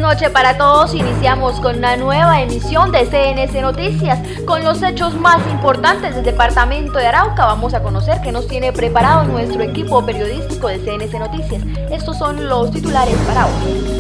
noche para todos. Iniciamos con una nueva emisión de CNC Noticias, con los hechos más importantes del departamento de Arauca. Vamos a conocer qué nos tiene preparado nuestro equipo periodístico de CNC Noticias. Estos son los titulares para hoy.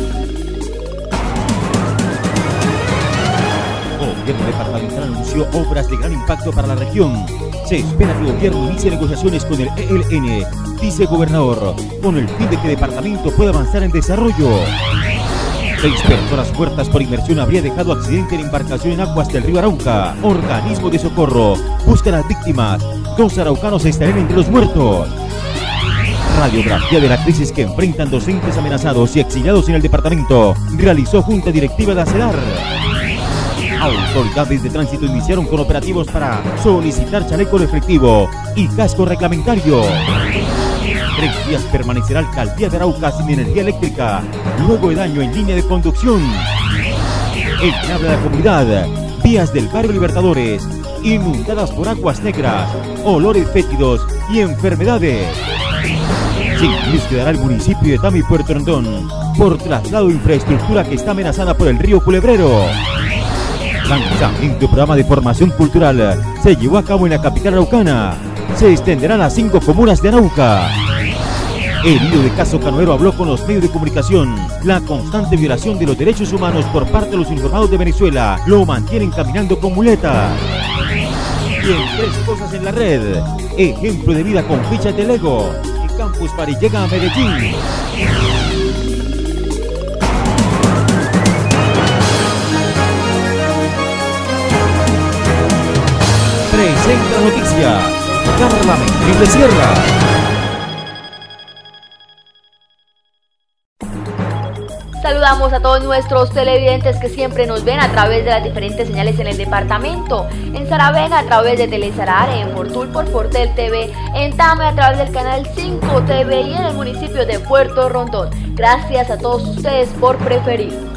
Gobierno departamental anunció obras de gran impacto para la región. Se espera que el gobierno inicie negociaciones con el ELN, dice gobernador, con el fin de que el departamento pueda avanzar en desarrollo. 6 personas muertas por inmersión habría dejado accidente en embarcación en aguas del río Arauca. Organismo de socorro busca a las víctimas. 2 araucanos estarán entre los muertos. Radiografía de la crisis que enfrentan docentes amenazados y exiliados en el departamento. Realizó junta directiva de ACEDAR. Autoridades de tránsito iniciaron con operativos para solicitar chaleco reflectivo y casco reglamentario. 3 días permanecerá alcaldía de Arauca sin energía eléctrica, luego de daño en línea de conducción. En habla de la comunidad, vías del barrio Libertadores, inundadas por aguas negras, olores fétidos y enfermedades. Sin luz quedará el municipio de Tame y Puerto Rondón por traslado de infraestructura que está amenazada por el río Culebrero. Lanzamiento de programa de formación cultural se llevó a cabo en la capital araucana. Se extenderá a las 5 comunas de Arauca. El líder de caso Canoero habló con los medios de comunicación. La constante violación de los derechos humanos por parte de los uniformados de Venezuela lo mantienen caminando con muleta. Y en 3 cosas en la red. Ejemplo de vida con fichas de Lego. Y Campus Party llega a Medellín. Presenta noticias, Carla Mendoza de Sierra. Saludamos a todos nuestros televidentes que siempre nos ven a través de las diferentes señales en el departamento. En Saravena a través de Telesarar, en Fortul por Fortel TV, en Tame a través del canal 5 TV y en el municipio de Puerto Rondón. Gracias a todos ustedes por preferirnos.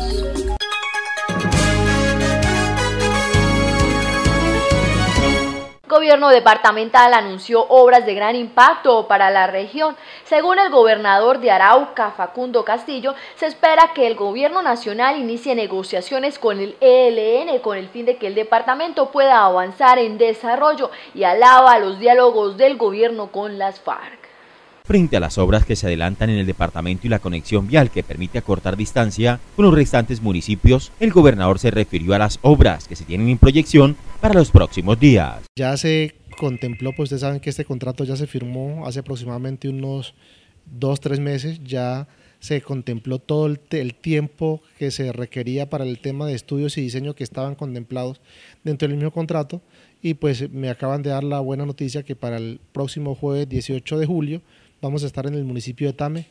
El gobierno departamental anunció obras de gran impacto para la región. Según el gobernador de Arauca, Facundo Castillo, se espera que el gobierno nacional inicie negociaciones con el ELN con el fin de que el departamento pueda avanzar en desarrollo y alaba los diálogos del gobierno con las FARC. Frente a las obras que se adelantan en el departamento y la conexión vial que permite acortar distancia con los restantes municipios, el gobernador se refirió a las obras que se tienen en proyección para los próximos días. Ya se contempló, pues ustedes saben que este contrato ya se firmó hace aproximadamente unos 2-3 meses, ya se contempló todo el tiempo que se requería para el tema de estudios y diseño que estaban contemplados dentro del mismo contrato, y pues me acaban de dar la buena noticia que para el próximo jueves 18 de julio vamos a estar en el municipio de Tame,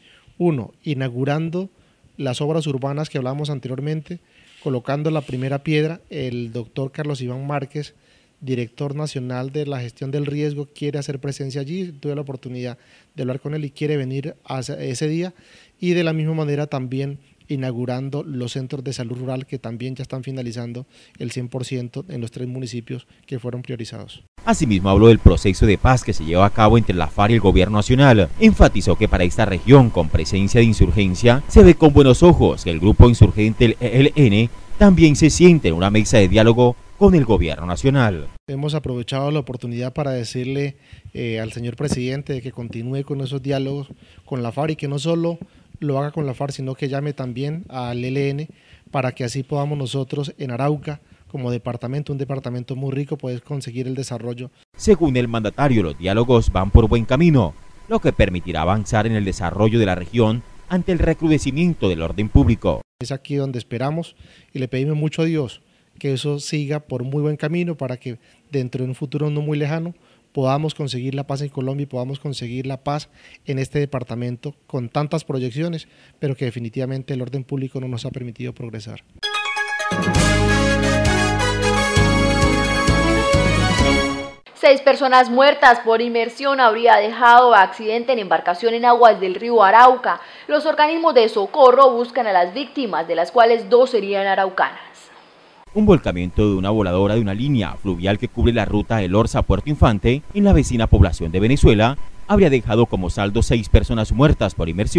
inaugurando las obras urbanas que hablábamos anteriormente, colocando la primera piedra. El doctor Carlos Iván Márquez, director nacional de la gestión del riesgo, quiere hacer presencia allí. Tuve la oportunidad de hablar con él y quiere venir a ese día, y de la misma manera también inaugurando los centros de salud rural que también ya están finalizando el 100% en los 3 municipios que fueron priorizados. Asimismo habló del proceso de paz que se lleva a cabo entre la FARC y el gobierno nacional. Enfatizó que para esta región con presencia de insurgencia se ve con buenos ojos que el grupo insurgente, el ELN, también se siente en una mesa de diálogo con el gobierno nacional. Hemos aprovechado la oportunidad para decirle al señor presidente de que continúe con esos diálogos con la FARC y que no solo lo haga con la FARC, sino que llame también al ELN para que así podamos nosotros en Arauca, como departamento, un departamento muy rico, poder conseguir el desarrollo. Según el mandatario, los diálogos van por buen camino, lo que permitirá avanzar en el desarrollo de la región ante el recrudecimiento del orden público. Es aquí donde esperamos y le pedimos mucho a Dios que eso siga por muy buen camino para que dentro de un futuro no muy lejano podamos conseguir la paz en Colombia y podamos conseguir la paz en este departamento con tantas proyecciones, pero que definitivamente el orden público no nos ha permitido progresar. 6 personas muertas por inmersión habría dejado accidente en embarcación en aguas del río Arauca. Los organismos de socorro buscan a las víctimas, de las cuales 2 serían araucanas. Un volcamiento de una voladora de una línea fluvial que cubre la ruta El Orza a Puerto Infante, en la vecina población de Venezuela, habría dejado como saldo 6 personas muertas por inmersión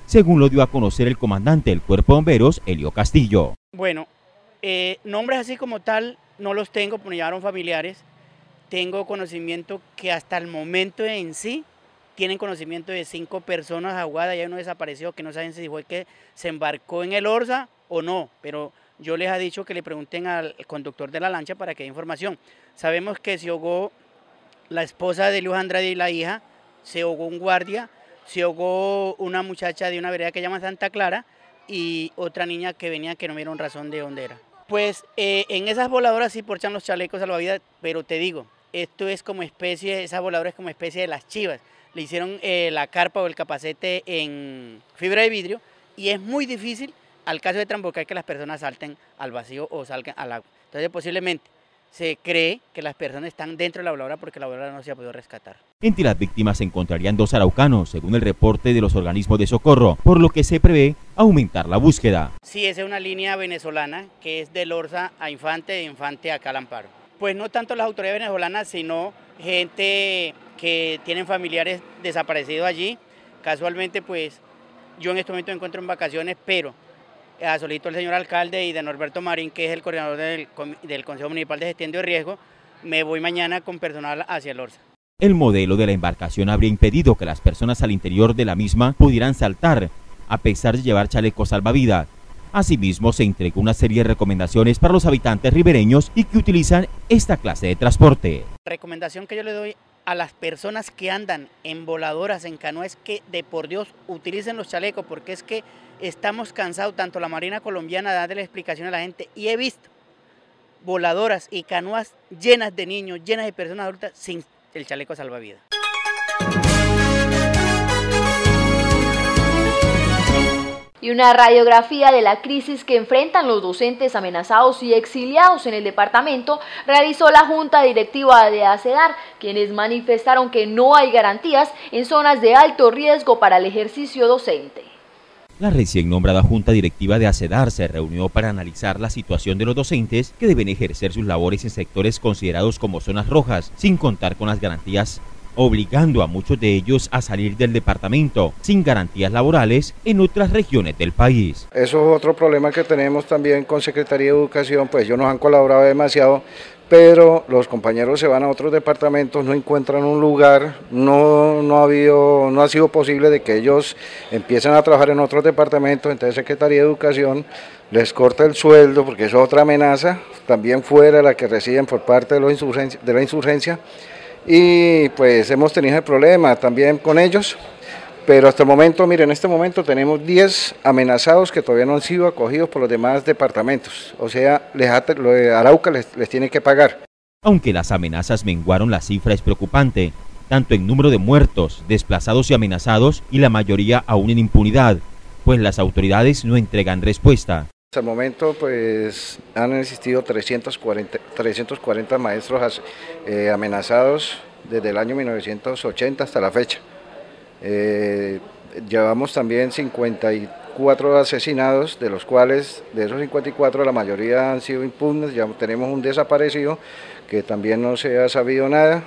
según lo dio a conocer el comandante del Cuerpo de Bomberos, Elio Castillo. Bueno, nombres así como tal no los tengo, porque me llevaron familiares. Tengo conocimiento que hasta el momento en sí tienen conocimiento de 5 personas ahogadas y hay uno desaparecido que no saben si fue que se embarcó en el Orza o no, pero yo les he dicho que le pregunten al conductor de la lancha para que dé información. Sabemos que se ahogó la esposa de Luis Andrade y la hija, se ahogó un guardia, se ahogó una muchacha de una vereda que se llama Santa Clara y otra niña que venía que no vieron razón de dónde era. Pues en esas voladoras sí porchan los chalecos salvavidas, pero te digo, esto es como especie, esa voladora es como especie de las chivas. Le hicieron la carpa o el capacete en fibra de vidrio y es muy difícil al caso de trasborcar que las personas salten al vacío o salgan al agua. Entonces posiblemente se cree que las personas están dentro de la voladora porque la voladora no se ha podido rescatar. Entre las víctimas se encontrarían 2 araucanos, según el reporte de los organismos de socorro, por lo que se prevé aumentar la búsqueda. Sí, esa es una línea venezolana que es del Orza a Infante, de Infante a Calamparo. Pues no tanto las autoridades venezolanas, sino gente que tienen familiares desaparecidos allí. Casualmente, pues yo en este momento me encuentro en vacaciones, pero solicito al señor alcalde y de Norberto Marín, que es el coordinador del Consejo Municipal de Gestión de Riesgo, me voy mañana con personal hacia el Orza. El modelo de la embarcación habría impedido que las personas al interior de la misma pudieran saltar, a pesar de llevar chalecos salvavidas. Asimismo, se entregó una serie de recomendaciones para los habitantes ribereños y que utilizan esta clase de transporte. La recomendación que yo le doy a las personas que andan en voladoras, en canoas, es que de por Dios utilicen los chalecos, porque es que estamos cansados, tanto la Marina colombiana, de darle explicación a la gente, y he visto voladoras y canoas llenas de niños, llenas de personas adultas sin el chaleco salvavidas. Y una radiografía de la crisis que enfrentan los docentes amenazados y exiliados en el departamento realizó la Junta Directiva de ACEDAR, quienes manifestaron que no hay garantías en zonas de alto riesgo para el ejercicio docente. La recién nombrada Junta Directiva de ACEDAR se reunió para analizar la situación de los docentes que deben ejercer sus labores en sectores considerados como zonas rojas, sin contar con las garantías, obligando a muchos de ellos a salir del departamento sin garantías laborales en otras regiones del país. Eso es otro problema que tenemos también con Secretaría de Educación, pues ellos nos han colaborado demasiado, pero los compañeros se van a otros departamentos, no encuentran un lugar, no ha sido posible de que ellos empiecen a trabajar en otros departamentos, entonces Secretaría de Educación les corta el sueldo porque eso es otra amenaza, también fuera de la que reciben por parte de la insurgencia. Y pues hemos tenido el problema también con ellos, pero hasta el momento, miren, en este momento tenemos 10 amenazados que todavía no han sido acogidos por los demás departamentos, o sea, lo de Arauca les tiene que pagar. Aunque las amenazas menguaron, la cifra es preocupante, tanto en número de muertos, desplazados y amenazados, y la mayoría aún en impunidad, pues las autoridades no entregan respuesta. Hasta el momento pues han existido 340 maestros amenazados desde el año 1980 hasta la fecha. Llevamos también 54 asesinados, de los cuales de esos 54 la mayoría han sido impugnes, ya tenemos un desaparecido que también no se ha sabido nada.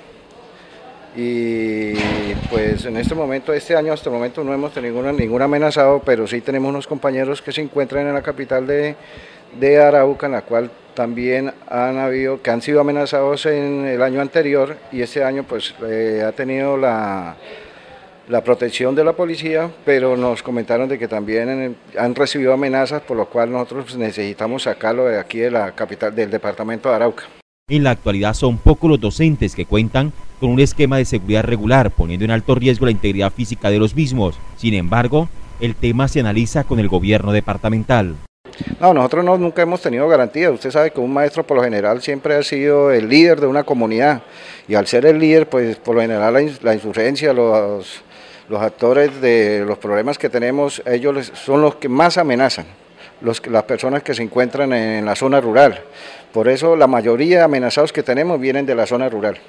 Y pues en este momento, este año hasta el momento no hemos tenido ningún amenazado, pero sí tenemos unos compañeros que se encuentran en la capital de Arauca, en la cual también que han sido amenazados en el año anterior, y este año pues ha tenido la protección de la policía, pero nos comentaron de que también han recibido amenazas, por lo cual nosotros necesitamos sacarlo de aquí de la capital del departamento de Arauca. En la actualidad son pocos los docentes que cuentan con un esquema de seguridad regular, poniendo en alto riesgo la integridad física de los mismos. Sin embargo, el tema se analiza con el gobierno departamental. No, nosotros nunca hemos tenido garantía. Usted sabe que un maestro por lo general siempre ha sido el líder de una comunidad, y al ser el líder, pues por lo general la insurgencia, los actores de los problemas que tenemos, ellos son los que más amenazan. Las personas que se encuentran en la zona rural. Por eso la mayoría de amenazados que tenemos vienen de la zona rural.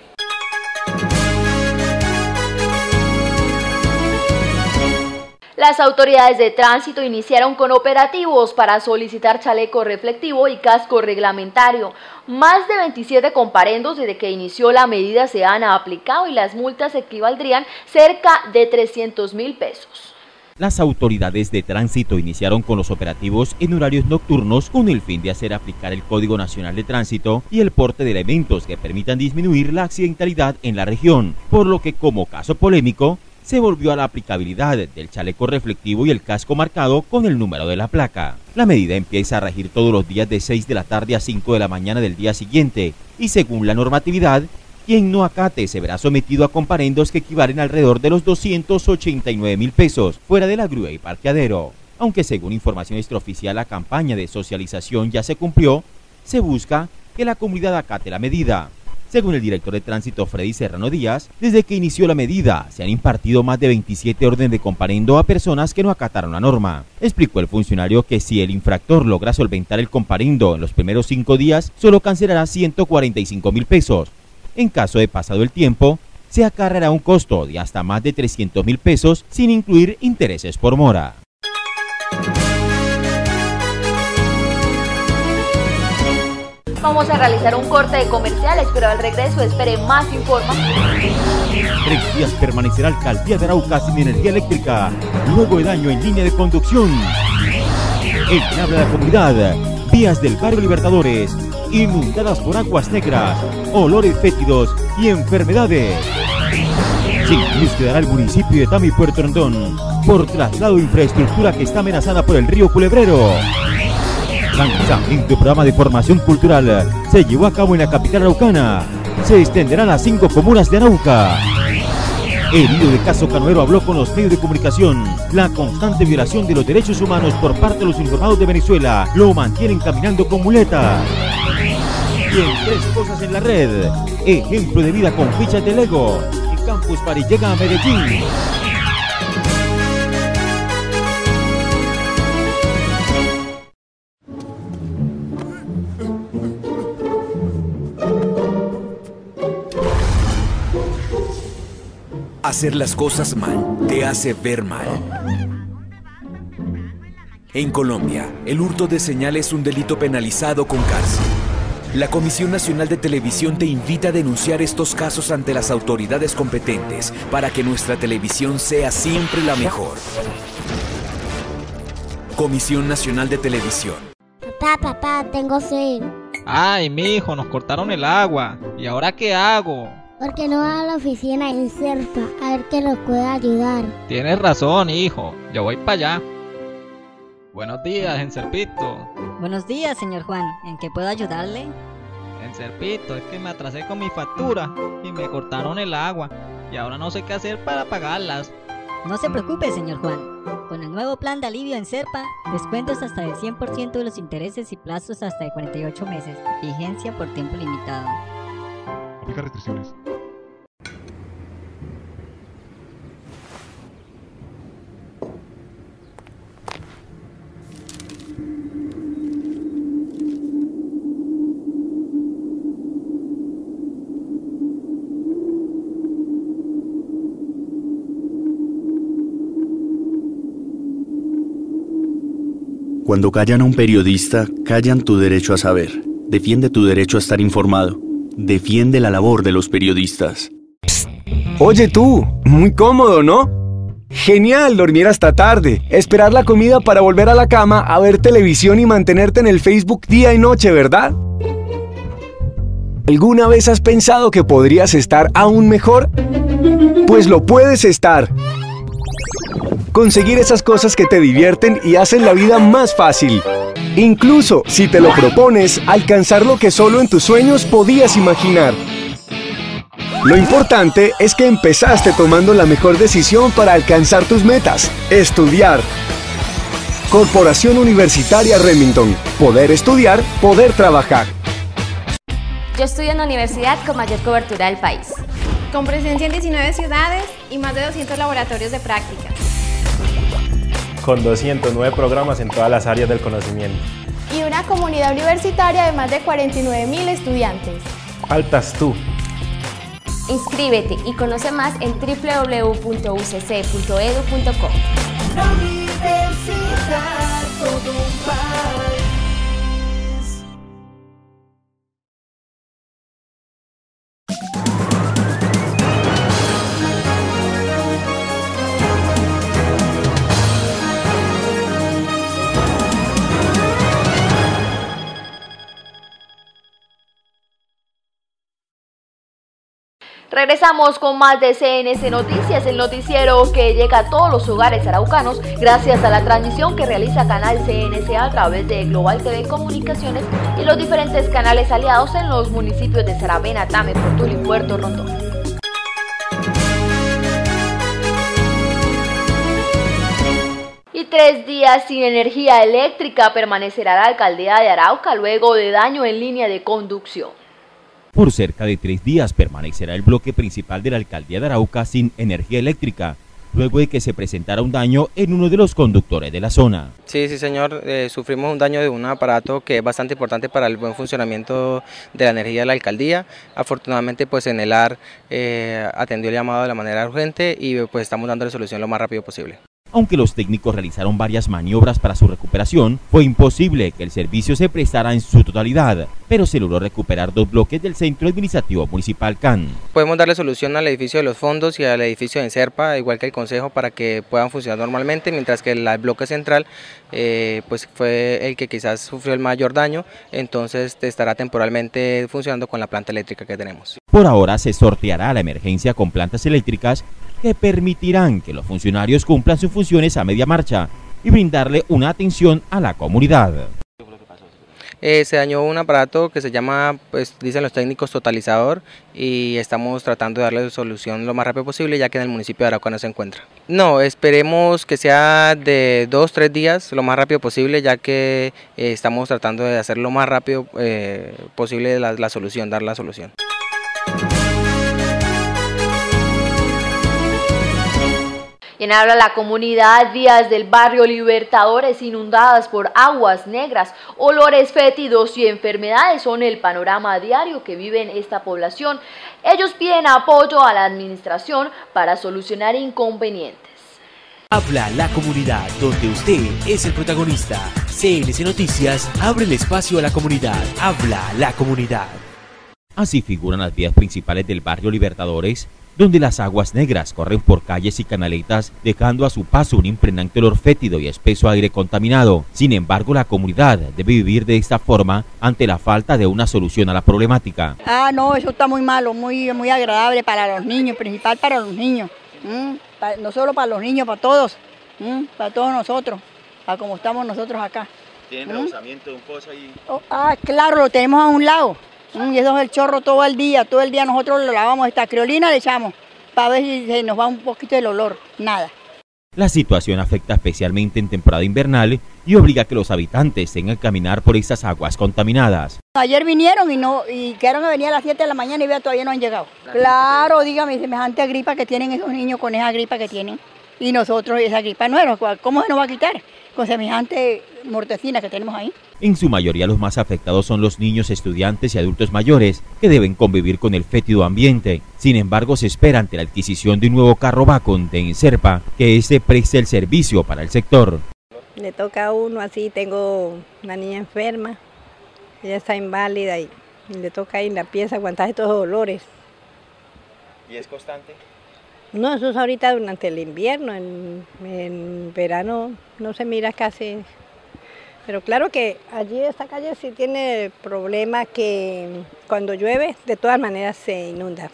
Las autoridades de tránsito iniciaron con operativos para solicitar chaleco reflectivo y casco reglamentario. Más de 27 comparendos desde que inició la medida se han aplicado y las multas equivaldrían cerca de 300.000 pesos. Las autoridades de tránsito iniciaron con los operativos en horarios nocturnos con el fin de hacer aplicar el Código Nacional de Tránsito y el porte de elementos que permitan disminuir la accidentalidad en la región, por lo que como caso polémico, se volvió a la aplicabilidad del chaleco reflectivo y el casco marcado con el número de la placa. La medida empieza a regir todos los días de 6 de la tarde a 5 de la mañana del día siguiente y según la normatividad, quien no acate se verá sometido a comparendos que equivalen alrededor de los 289.000 pesos fuera de la grúa y parqueadero. Aunque según información extraoficial la campaña de socialización ya se cumplió, se busca que la comunidad acate la medida. Según el director de tránsito Freddy Serrano Díaz, desde que inició la medida se han impartido más de 27 órdenes de comparendo a personas que no acataron la norma. Explicó el funcionario que si el infractor logra solventar el comparendo en los primeros 5 días, solo cancelará 145.000 pesos. En caso de pasado el tiempo, se acarreará un costo de hasta más de 300.000 pesos sin incluir intereses por mora. Vamos a realizar un corte de comerciales, pero al regreso espere más información. 3 días permanecerá Alcaldía de Arauca sin energía eléctrica, luego de daño en línea de conducción. El que habla de la comunidad, vías del barrio Libertadores, inundadas por aguas negras, olores fétidos y enfermedades. Sin luz quedará el municipio de Tama y Puerto Rondón por traslado de infraestructura que está amenazada por el río Culebrero. Lanzamiento de programa de formación cultural se llevó a cabo en la capital araucana. Se extenderá a las 5 comunas de Arauca. El líder de Caso Canoero habló con los medios de comunicación. La constante violación de los derechos humanos por parte de los uniformados de Venezuela lo mantienen caminando con muletas. Y en 3 cosas en la red, ejemplo de vida con fichas de Lego. Y Campus Party llega a Medellín. Hacer las cosas mal te hace ver mal. En Colombia, el hurto de señal es un delito penalizado con cárcel. La Comisión Nacional de Televisión te invita a denunciar estos casos ante las autoridades competentes para que nuestra televisión sea siempre la mejor. Comisión Nacional de Televisión. Papá, tengo sed. Ay, mijo, nos cortaron el agua. ¿Y ahora qué hago? ¿Por qué no va a la oficina en Serpa a ver qué nos puede ayudar? Tienes razón, hijo. Yo voy para allá. Buenos días, Enserpito. Buenos días, señor Juan. ¿En qué puedo ayudarle? Enserpito, es que me atrasé con mi factura y me cortaron el agua. Y ahora no sé qué hacer para pagarlas. No se preocupe, señor Juan. Con el nuevo plan de alivio en Serpa, descuentos hasta del 100% de los intereses y plazos hasta de 48 meses. Vigencia por tiempo limitado. Aplica restricciones. Cuando callan a un periodista, callan tu derecho a saber. Defiende tu derecho a estar informado. Defiende la labor de los periodistas. Psst. Oye tú, muy cómodo, ¿no? Genial dormir hasta tarde, esperar la comida para volver a la cama, a ver televisión y mantenerte en el Facebook día y noche, ¿verdad? ¿Alguna vez has pensado que podrías estar aún mejor? Pues lo puedes estar. Conseguir esas cosas que te divierten y hacen la vida más fácil. Incluso, si te lo propones, alcanzar lo que solo en tus sueños podías imaginar. Lo importante es que empezaste tomando la mejor decisión para alcanzar tus metas: estudiar. Corporación Universitaria Remington. Poder estudiar, poder trabajar. Yo estudio en una universidad con mayor cobertura del país, con presencia en 19 ciudades y más de 200 laboratorios de prácticas. Con 209 programas en todas las áreas del conocimiento. Y una comunidad universitaria de más de 49.000 estudiantes. Faltas tú. Inscríbete y conoce más en www.ucc.edu.co. La universidad, todo un país. Regresamos con más de CNC Noticias, el noticiero que llega a todos los hogares araucanos gracias a la transmisión que realiza Canal CNC a través de Global TV Comunicaciones y los diferentes canales aliados en los municipios de Saravena, Tame, Fortul y Puerto Rondón. Y 3 días sin energía eléctrica permanecerá la alcaldía de Arauca luego de daño en línea de conducción. Por cerca de 3 días permanecerá el bloque principal de la alcaldía de Arauca sin energía eléctrica, luego de que se presentara un daño en uno de los conductores de la zona. Sí, señor, sufrimos un daño de un aparato que es bastante importante para el buen funcionamiento de la energía de la alcaldía. Afortunadamente, pues en el AR atendió el llamado de la manera urgente y pues estamos dándole solución lo más rápido posible. Aunque los técnicos realizaron varias maniobras para su recuperación, fue imposible que el servicio se prestara en su totalidad, pero se logró recuperar 2 bloques del Centro Administrativo Municipal CAN. Podemos darle solución al edificio de los fondos y al edificio de Enserpa, igual que el Consejo, para que puedan funcionar normalmente, mientras que el bloque central pues fue el que quizás sufrió el mayor daño, entonces estará temporalmente funcionando con la planta eléctrica que tenemos. Por ahora se sorteará la emergencia con plantas eléctricas que permitirán que los funcionarios cumplan sus funciones a media marcha y brindarle una atención a la comunidad. Se dañó un aparato que se llama, pues dicen los técnicos, totalizador, y estamos tratando de darle solución lo más rápido posible, ya que en el municipio de Arauca no se encuentra. No, esperemos que sea de 2-3 días, lo más rápido posible, ya que estamos tratando de hacer lo más rápido posible la solución, dar la solución. Y en habla la comunidad, vías del barrio Libertadores inundadas por aguas negras, olores fétidos y enfermedades son el panorama diario que vive en esta población. Ellos piden apoyo a la administración para solucionar inconvenientes. Habla la comunidad, donde usted es el protagonista. CNC Noticias abre el espacio a la comunidad. Habla la comunidad. Así figuran las vías principales del barrio Libertadores, donde las aguas negras corren por calles y canaletas, dejando a su paso un impregnante olor fétido y espeso aire contaminado. Sin embargo, la comunidad debe vivir de esta forma ante la falta de una solución a la problemática. No, eso está muy malo, muy agradable para los niños, principal para los niños. No solo para los niños, para todos nosotros, para como estamos nosotros acá. ¿Tienen rebosamiento de un pozo ahí? Claro, lo tenemos a un lado. Y eso es el chorro todo el día nosotros lo lavamos, esta criolina le echamos para ver si se nos va un poquito el olor, nada. La situación afecta especialmente en temporada invernal y obliga a que los habitantes tengan que caminar por estas aguas contaminadas. Ayer vinieron y quedaron que venir a las 7 de la mañana y todavía no han llegado. Claro, dígame, semejante gripa que tienen esos niños con esa gripa que tienen y nosotros esa gripa no, ¿cómo se nos va a quitar? Con semejante mortecina que tenemos ahí. En su mayoría los más afectados son los niños, estudiantes y adultos mayores, que deben convivir con el fétido ambiente. Sin embargo, se espera ante la adquisición de un nuevo carro Vacon de Enserpa, que este preste el servicio para el sector. Le toca a uno así, tengo una niña enferma, ella está inválida y le toca ahí en la pieza aguantar estos dolores. ¿Y es constante? No, eso es ahorita durante el invierno, en verano no se mira casi. Pero claro que allí esta calle sí tiene problema que cuando llueve de todas maneras se inunda.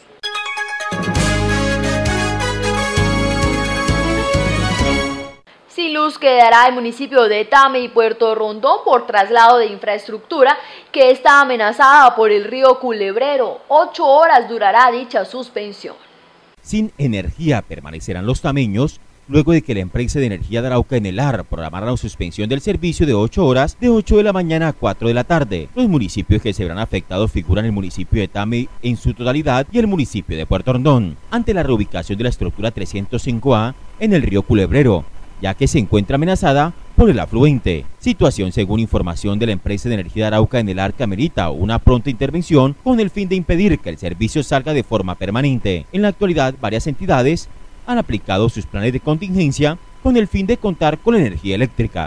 Sin luz quedará el municipio de Tame y Puerto Rondón por traslado de infraestructura que está amenazada por el río Culebrero. 8 horas durará dicha suspensión. Sin energía permanecerán los tameños, luego de que la empresa de energía de Arauca en el AR programara la suspensión del servicio de 8 horas, de 8 de la mañana a 4 de la tarde. Los municipios que se verán afectados figuran el municipio de Tame en su totalidad y el municipio de Puerto Rondón, ante la reubicación de la estructura 305A en el río Culebrero, ya que se encuentra amenazada por el afluente. Situación según información de la empresa de energía de Arauca en el AR que amerita una pronta intervención con el fin de impedir que el servicio salga de forma permanente. En la actualidad, varias entidades han aplicado sus planes de contingencia con el fin de contar con la energía eléctrica.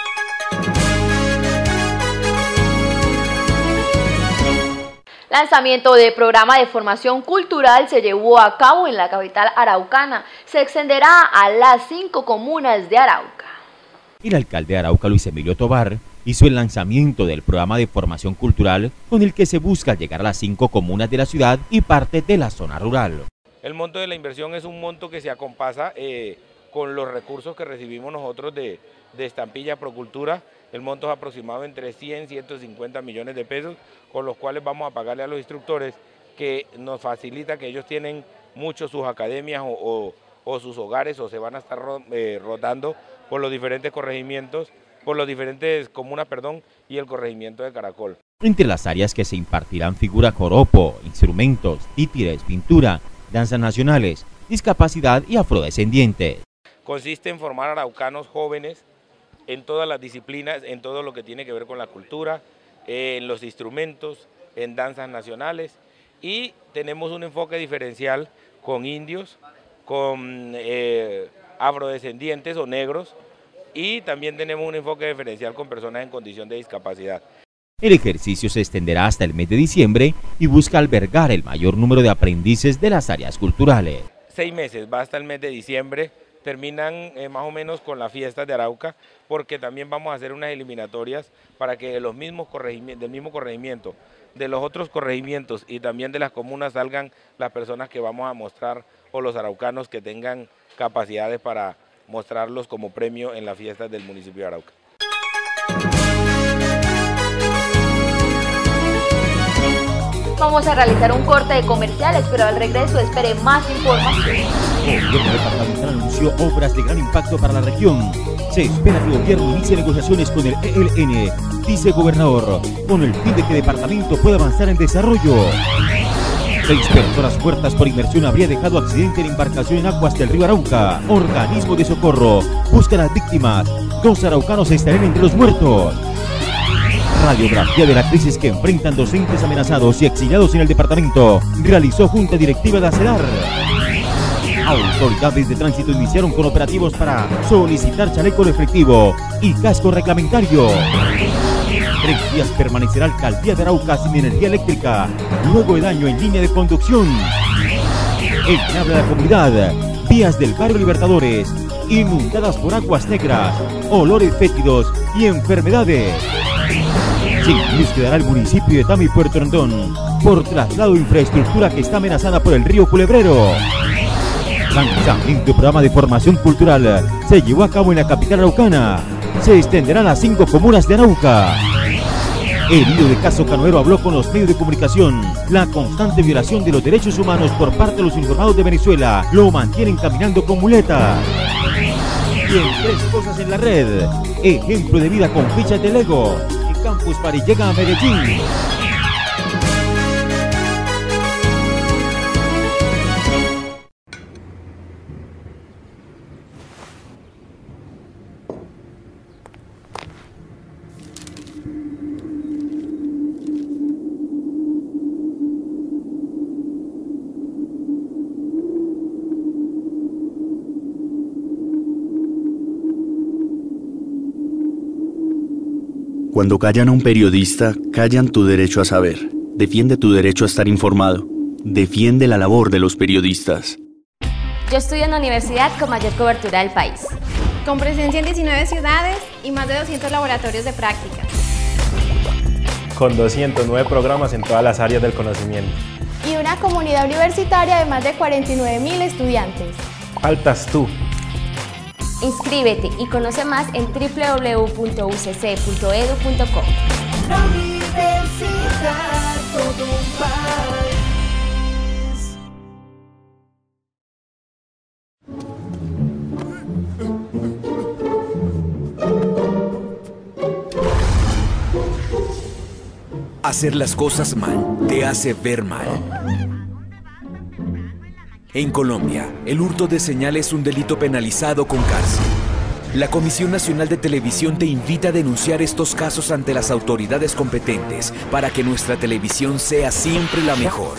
Lanzamiento de programa de formación cultural se llevó a cabo en la capital araucana. Se extenderá a las 5 comunas de Arauca. El alcalde de Arauca, Luis Emilio Tobar, hizo el lanzamiento del programa de formación cultural con el que se busca llegar a las 5 comunas de la ciudad y parte de la zona rural. El monto de la inversión es un monto que se acompasa con los recursos que recibimos nosotros de Estampilla Procultura. El monto es aproximado entre 100 y 150 millones de pesos, con los cuales vamos a pagarle a los instructores, que nos facilita que ellos tienen mucho sus academias o sus hogares, o se van a estar rotando por los diferentes corregimientos, por las diferentes comunas, y el corregimiento de Caracol. Entre las áreas que se impartirán figura joropo, instrumentos, títeres, pintura, danzas nacionales, discapacidad y afrodescendientes. Consiste en formar araucanos jóvenes en todas las disciplinas, en todo lo que tiene que ver con la cultura, en los instrumentos, en danzas nacionales, y tenemos un enfoque diferencial con indios, con afrodescendientes o negros, y también tenemos un enfoque diferencial con personas en condición de discapacidad. El ejercicio se extenderá hasta el mes de diciembre y busca albergar el mayor número de aprendices de las áreas culturales. 6 meses, va hasta el mes de diciembre, terminan más o menos con las fiestas de Arauca, porque también vamos a hacer unas eliminatorias para que de los mismos del mismo corregimiento, de los otros corregimientos y también de las comunas salgan las personas que vamos a mostrar, o los araucanos que tengan capacidades para mostrarlos como premio en las fiestas del municipio de Arauca. Vamos a realizar un corte de comerciales, pero al regreso espere más información. El gobierno departamental anunció obras de gran impacto para la región. Se espera que el gobierno inicie negociaciones con el ELN, dice gobernador, con el fin de que el departamento pueda avanzar en desarrollo. 6 personas muertas por inmersión habría dejado accidente en embarcación en aguas del río Arauca. Organismo de socorro busca a las víctimas. 2 araucanos estarán entre los muertos. Radiografía de la crisis que enfrentan docentes amenazados y exiliados en el departamento. Realizó junta directiva de ACEDAR. Autoridades de tránsito iniciaron con operativos para solicitar chaleco reflectivo y casco reglamentario. 3 días permanecerá alcaldía de Arauca sin energía eléctrica, luego de daño en línea de conducción. El que habla de la comunidad, vías del barrio Libertadores, inundadas por aguas negras, olores fétidos y enfermedades. Sin luz quedará el municipio de Tama y Puerto Rendón por traslado de infraestructura que está amenazada por el río Culebrero. Lanzamiento del programa de formación cultural se llevó a cabo en la capital araucana. Se extenderá a las 5 comunas de Arauca. El líder de Caso Canoero habló con los medios de comunicación. La constante violación de los derechos humanos por parte de los informados de Venezuela lo mantienen caminando con muleta. Y en 3 cosas en la red, ejemplo de vida con fichas de Lego. Campus Party llega a Medellín. Cuando callan a un periodista, callan tu derecho a saber. Defiende tu derecho a estar informado. Defiende la labor de los periodistas. Yo estudio en la universidad con mayor cobertura del país. Con presencia en 19 ciudades y más de 200 laboratorios de práctica. Con 209 programas en todas las áreas del conocimiento. Y una comunidad universitaria de más de 49.000 estudiantes. Faltas tú. Inscríbete y conoce más en www.ucc.edu.co. La universidad, todo un país. Hacer las cosas mal te hace ver mal. En Colombia, el hurto de señal es un delito penalizado con cárcel. La Comisión Nacional de Televisión te invita a denunciar estos casos ante las autoridades competentes para que nuestra televisión sea siempre la mejor.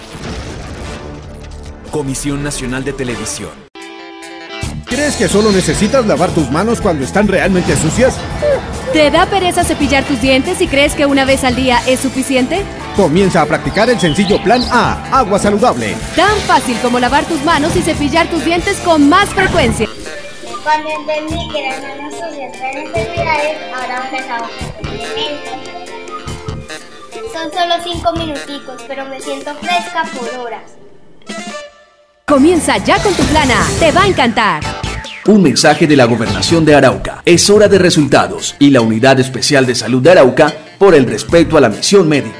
Comisión Nacional de Televisión. ¿Crees que solo necesitas lavar tus manos cuando están realmente sucias? ¿Te da pereza cepillar tus dientes y crees que una vez al día es suficiente? Comienza a practicar el sencillo Plan A, agua saludable. Tan fácil como lavar tus manos y cepillar tus dientes con más frecuencia. Cuando entendí que las manos sucias traen enfermedades, ahora me las lavo constantemente. Son solo 5 minuticos, pero me siento fresca por horas. Comienza ya con tu plan A, te va a encantar. Un mensaje de la Gobernación de Arauca. Es hora de resultados y la Unidad Especial de Salud de Arauca por el respeto a la misión médica.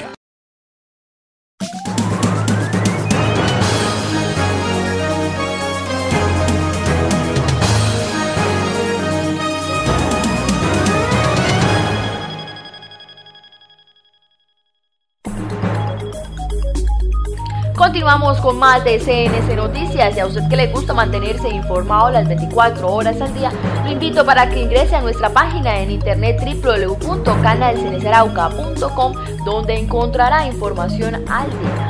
Continuamos con más de CNC Noticias y a usted que le gusta mantenerse informado las 24 horas al día, lo invito para que ingrese a nuestra página en internet www.canalcnsarauca.com, donde encontrará información al día.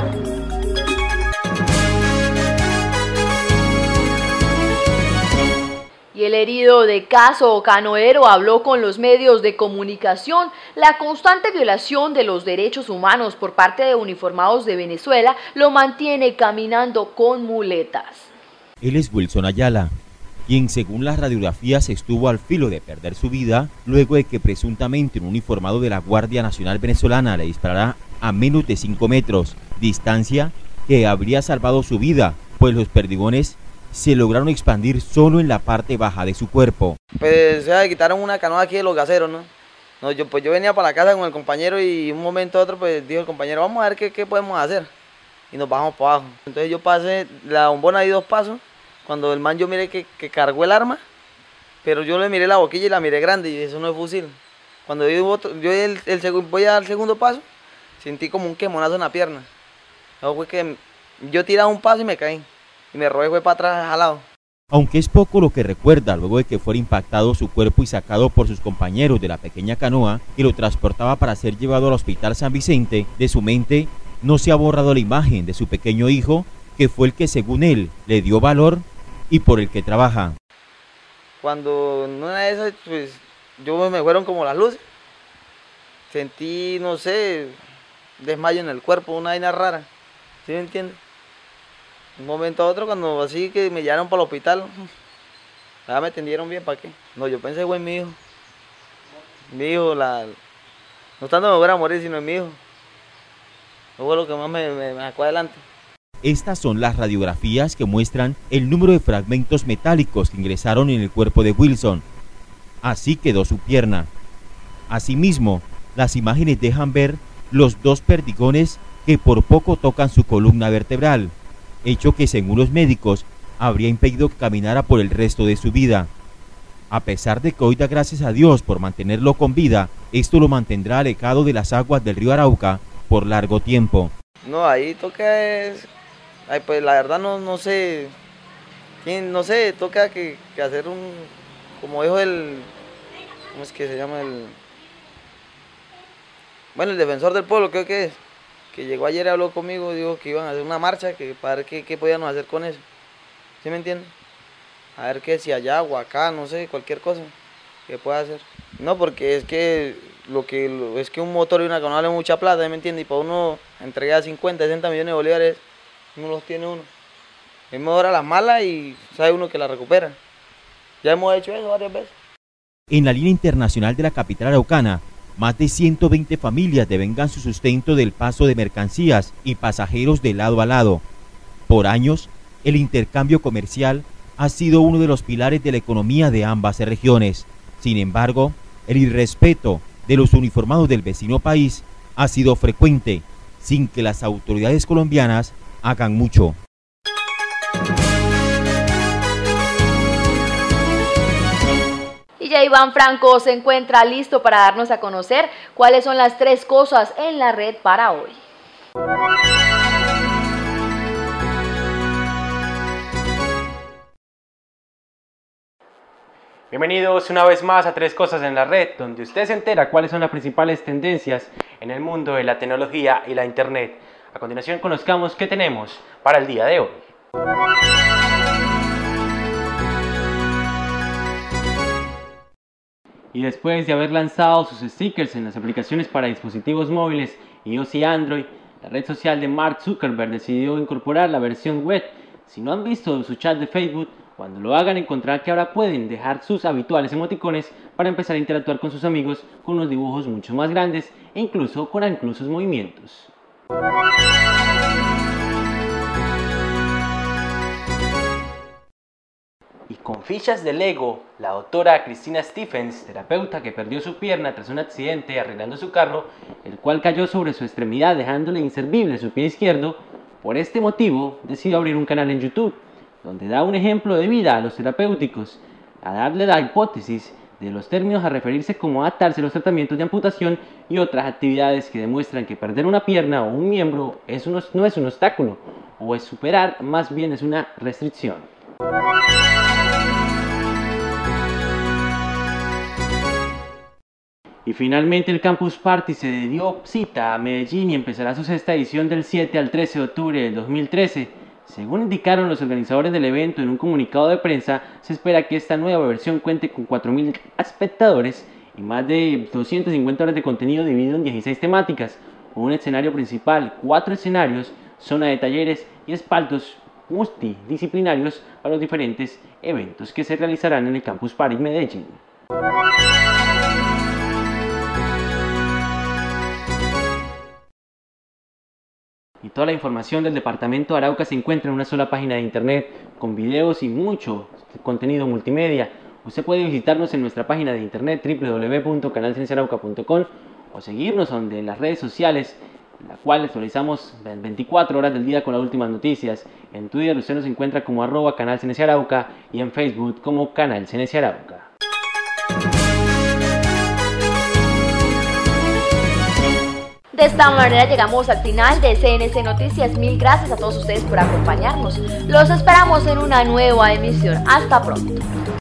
Y el herido de caso Canoero habló con los medios de comunicación. La constante violación de los derechos humanos por parte de uniformados de Venezuela lo mantiene caminando con muletas. Él es Wilson Ayala, quien según las radiografías estuvo al filo de perder su vida luego de que presuntamente un uniformado de la Guardia Nacional Venezolana le disparara a menos de 5 metros, distancia que habría salvado su vida, pues los perdigones se lograron expandir solo en la parte baja de su cuerpo. Pues se quitaron una canoa aquí de los gaseros, ¿no? Yo venía para la casa con el compañero y un momento a otro pues dijo el compañero, vamos a ver qué podemos hacer. Y nos bajamos para abajo. Entonces yo pasé la bombona de 2 pasos, cuando el man yo miré que cargó el arma, pero yo le miré la boquilla y la miré grande y eso no es fusil. Cuando yo voy a dar el segundo paso, sentí como un quemonazo en la pierna. Luego fue que yo tiraba un paso y me caí. Y me robé, fue para atrás jalado. Aunque es poco lo que recuerda luego de que fuera impactado su cuerpo y sacado por sus compañeros de la pequeña canoa que lo transportaba para ser llevado al Hospital San Vicente, de su mente no se ha borrado la imagen de su pequeño hijo, que fue el que según él le dio valor y por el que trabaja. Cuando en una de esas, pues yo me fueron como las luces. Sentí, no sé, desmayo en el cuerpo, una vaina rara. ¿Sí me entiendes? Un momento a otro, cuando así que me llevaron para el hospital, ya me atendieron bien, ¿para qué? No, yo pensé, güey, mi hijo. Mi hijo, no tanto me voy a morir, sino en mi hijo. Eso fue lo que más me sacó adelante. Estas son las radiografías que muestran el número de fragmentos metálicos que ingresaron en el cuerpo de Wilson. Así quedó su pierna. Asimismo, las imágenes dejan ver los 2 perdigones que por poco tocan su columna vertebral, hecho que según los médicos habría impedido que caminara por el resto de su vida. A pesar de que hoy da gracias a Dios por mantenerlo con vida, esto lo mantendrá alejado de las aguas del río Arauca por largo tiempo. No, ahí toca pues la verdad no sé, no sé, toca que hacer como dijo ¿cómo es que se llama bueno, el defensor del pueblo creo que es, que llegó ayer y habló conmigo, dijo que iban a hacer una marcha, que para ver qué podíamos hacer con eso, ¿sí me entiendes? A ver qué si allá o acá, no sé, cualquier cosa que pueda hacer. No, porque es que es que un motor y una canoa vale mucha plata, ¿sí me entiendes? Y para uno entregar 50, 60 millones de bolívares, no los tiene uno. Es mejor a las malas y sabe uno que la recupera. Ya hemos hecho eso varias veces. En la línea internacional de la capital araucana, más de 120 familias devengan su sustento del paso de mercancías y pasajeros de lado a lado. Por años, el intercambio comercial ha sido uno de los pilares de la economía de ambas regiones. Sin embargo, el irrespeto de los uniformados del vecino país ha sido frecuente, sin que las autoridades colombianas hagan mucho. Y ya Iván Franco se encuentra listo para darnos a conocer cuáles son las 3 cosas en la red para hoy. Bienvenidos una vez más a 3 cosas en la red, donde usted se entera cuáles son las principales tendencias en el mundo de la tecnología y la internet. A continuación conozcamos qué tenemos para el día de hoy. Y después de haber lanzado sus stickers en las aplicaciones para dispositivos móviles iOS y Android, la red social de Mark Zuckerberg decidió incorporar la versión web. Si no han visto su chat de Facebook, Cuando lo hagan encontrarán que ahora pueden dejar sus habituales emoticones para empezar a interactuar con sus amigos con unos dibujos mucho más grandes e incluso con inclusos movimientos. Y con fichas de Lego, la doctora Cristina Stephens, terapeuta que perdió su pierna tras un accidente arreglando su carro, el cual cayó sobre su extremidad dejándole inservible su pie izquierdo, por este motivo decidió abrir un canal en YouTube, donde da un ejemplo de vida a los terapéuticos, a darle la hipótesis de los términos a referirse como adaptarse a los tratamientos de amputación y otras actividades que demuestran que perder una pierna o un miembro no es un obstáculo, o es superar, más bien es una restricción. Y finalmente el Campus Party se dio cita a Medellín y empezará su sexta edición del 7 al 13 de octubre del 2013. Según indicaron los organizadores del evento en un comunicado de prensa, se espera que esta nueva versión cuente con 4.000 espectadores y más de 250 horas de contenido dividido en 16 temáticas, con un escenario principal, 4 escenarios, zona de talleres y espaldos multidisciplinarios para los diferentes eventos que se realizarán en el Campus Party Medellín. Y toda la información del departamento de Arauca se encuentra en una sola página de internet con videos y mucho contenido multimedia. Usted puede visitarnos en nuestra página de internet www.canalcienciaarauca.com o seguirnos en las redes sociales, la cual actualizamos 24 horas del día con las últimas noticias. En Twitter usted nos encuentra como @canalcienciaarauca y en Facebook como Canal Ciencia Arauca. De esta manera llegamos al final de CNC Noticias. Mil gracias a todos ustedes por acompañarnos. Los esperamos en una nueva emisión. Hasta pronto.